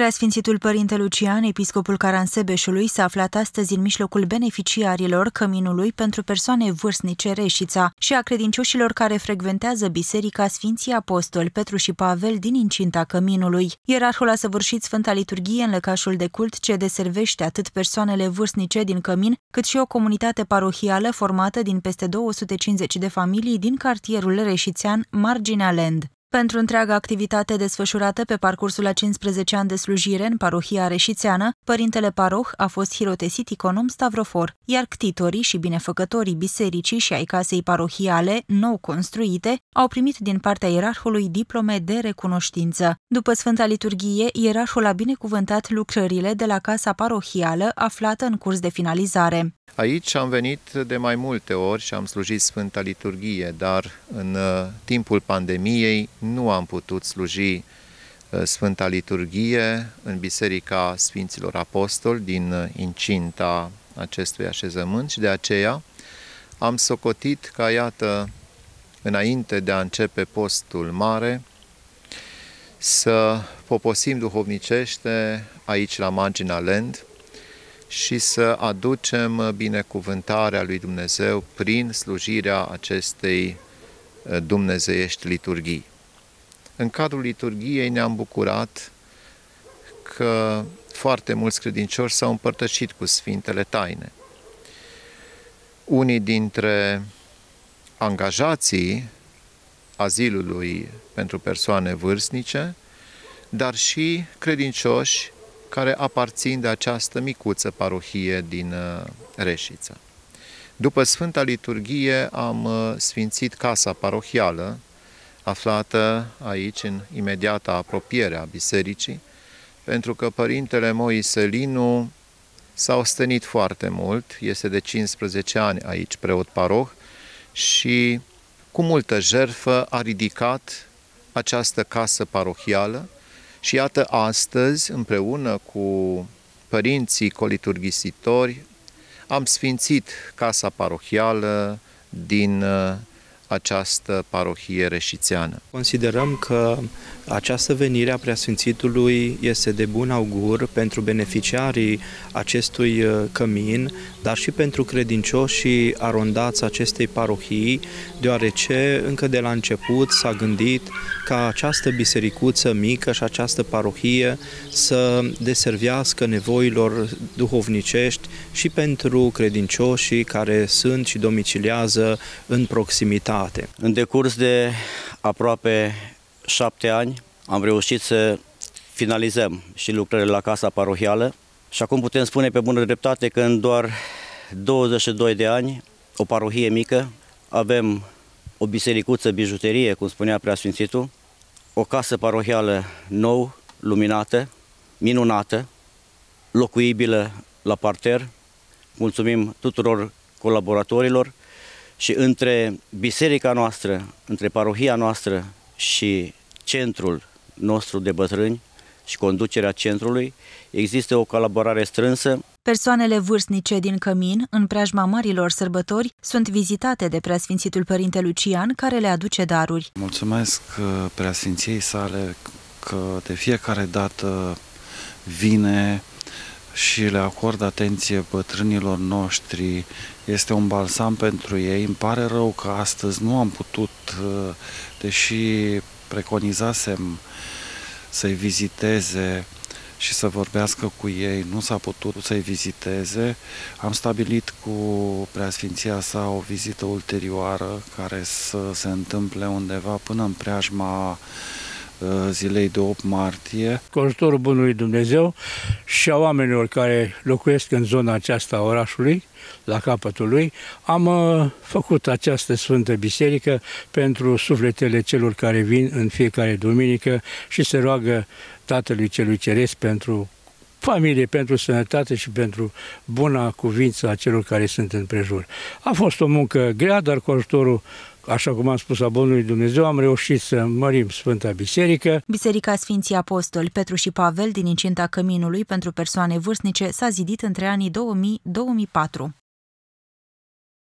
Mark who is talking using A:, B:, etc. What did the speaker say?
A: Preasfințitul Părinte Lucian, episcopul Caransebeșului, s-a aflat astăzi în mijlocul beneficiarilor căminului pentru persoane vârstnice Reșița și a credincioșilor care frecventează Biserica Sfinții Apostoli Petru și Pavel din incinta căminului. Ierarhul a săvârșit Sfânta Liturghie în lăcașul de cult ce deservește atât persoanele vârstnice din cămin, cât și o comunitate parohială formată din peste 250 de familii din cartierul reșițean Marginea Land. Pentru întreaga activitate desfășurată pe parcursul a 15 ani de slujire în parohia reșițeană, părintele paroh a fost hirotesit econom Stavrofor, iar ctitorii și binefăcătorii bisericii și ai casei parohiale, nou construite, au primit din partea ierarhului diplome de recunoștință. După Sfânta Liturghie, ierarhul a binecuvântat lucrările de la casa parohială aflată în curs de finalizare.
B: Aici am venit de mai multe ori și am slujit Sfânta Liturghie, dar în timpul pandemiei nu am putut sluji Sfânta Liturghie în Biserica Sfinților Apostoli din incinta acestui așezământ și de aceea am socotit ca, iată, înainte de a începe postul mare, să poposim duhovnicește aici la Marginea Land și să aducem binecuvântarea lui Dumnezeu prin slujirea acestei dumnezeiești liturghii. În cadrul liturghiei ne-am bucurat că foarte mulți credincioși s-au împărtășit cu Sfintele Taine. Unii dintre angajații azilului pentru persoane vârstnice, dar și credincioși care aparțin de această micuță parohie din Reșița. După Sfânta Liturghie am sfințit casa parohială, aflată aici, în imediata apropiere a bisericii, pentru că Părintele Moise Linu s-a ostenit foarte mult, este de 15 ani aici preot paroh și cu multă jertfă a ridicat această casă parohială. Și iată, astăzi, împreună cu părinții coliturghisitori, am sfințit casa parohială din această parohie reșițeană.
C: Considerăm că această venire a Preasfințitului este de bun augur pentru beneficiarii acestui cămin, dar și pentru credincioșii arondați acestei parohii, deoarece încă de la început s-a gândit ca această bisericuță mică și această parohie să deservească nevoilor duhovnicești și pentru credincioșii care sunt și domiciliază în proximitate.
D: În decurs de aproape 7 ani am reușit să finalizăm și lucrările la casa parohială și acum putem spune pe bună dreptate că în doar 22 de ani, o parohie mică, avem o bisericuță bijuterie, cum spunea Preasfințitul, o casă parohială nou, luminată, minunată, locuibilă la parter. Mulțumim tuturor colaboratorilor și între biserica noastră, între parohia noastră și centrul nostru de bătrâni și conducerea centrului, există o colaborare strânsă.
A: Persoanele vârstnice din cămin, în preajma marilor sărbători, sunt vizitate de Preasfințitul Părinte Lucian, care le aduce daruri.
E: Mulțumesc Preasfinției sale că de fiecare dată vine și le acordă atenție bătrânilor noștri. Este un balsam pentru ei. Îmi pare rău că astăzi nu am putut, deși preconizasem să-i viziteze și să vorbească cu ei, nu s-a putut să-i viziteze. Am stabilit cu Preasfinția sa o vizită ulterioară care să se întâmple undeva până în preajma zilei de 8 martie.
F: Cu ajutorul Bunului Dumnezeu și a oamenilor care locuiesc în zona aceasta a orașului, la capătul lui, am făcut această Sfântă Biserică pentru sufletele celor care vin în fiecare duminică și se roagă Tatălui Celui Ceresc pentru familie, pentru sănătate și pentru buna cuvință a celor care sunt în prejur. A fost o muncă grea, dar cu ajutorul, așa cum am spus, a Bunului Dumnezeu, am reușit să mărim Sfânta Biserică.
A: Biserica Sfinții Apostoli Petru și Pavel din incinta căminului pentru persoane vârstnice s-a zidit între anii 2000-2004.